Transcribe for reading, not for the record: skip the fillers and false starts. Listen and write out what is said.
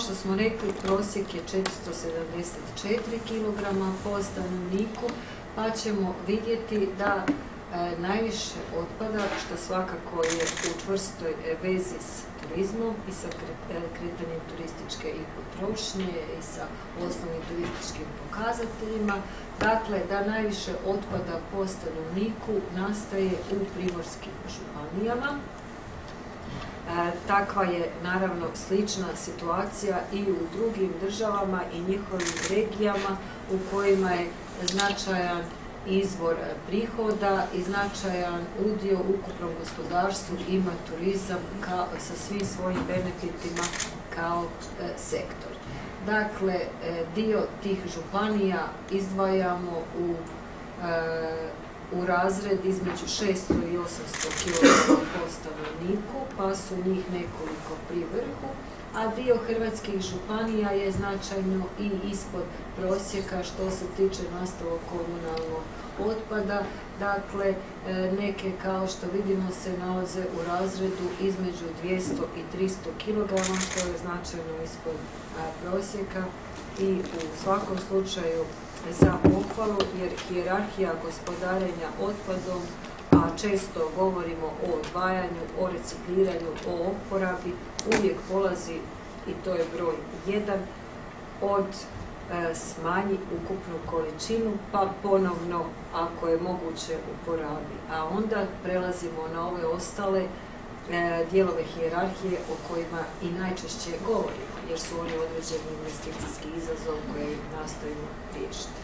što smo rekli, prosjek je 474 kg po stanovniku, pa ćemo vidjeti da najviše otpada, što svakako je u čvrstoj vezi s turizmom i sa kretanjem turističke i potrošnje i sa osnovnim turističkim pokazateljima. Dakle, da najviše otpada po stanovniku nastaje u primorskim županijama. Takva je naravno slična situacija i u drugim državama i njihovim regijama u kojima je značajan izvor prihoda i značajan udio u ukupnom gospodarstvu ima turizam sa svim svojim benefitima kao sektor. Dakle, dio tih županija izdvajamo u razred između 600 i 800 kg po stanovniku, pa su njih nekoliko pri vrhu, a dio hrvatskih županija je značajno i ispod prosjeka što se tiče nastalog komunalnog otpada. Dakle, neke, kao što vidimo, se nalaze u razredu između 200 i 300 kg, što je značajno ispod prosjeka i u svakom slučaju za pohvalu, jer hijerarhija gospodarenja otpadom, a često govorimo o odvajanju, o recikliranju, o oporabi, uvijek polazi, i to je broj 1, od smanji ukupnu količinu, pa ponovno, ako je moguće, uporabi. A onda prelazimo na ove ostale dijelove hijerarhije o kojima i najčešće govorimo, jer su oni određeni investicijski izazov koji nastojimo riješiti.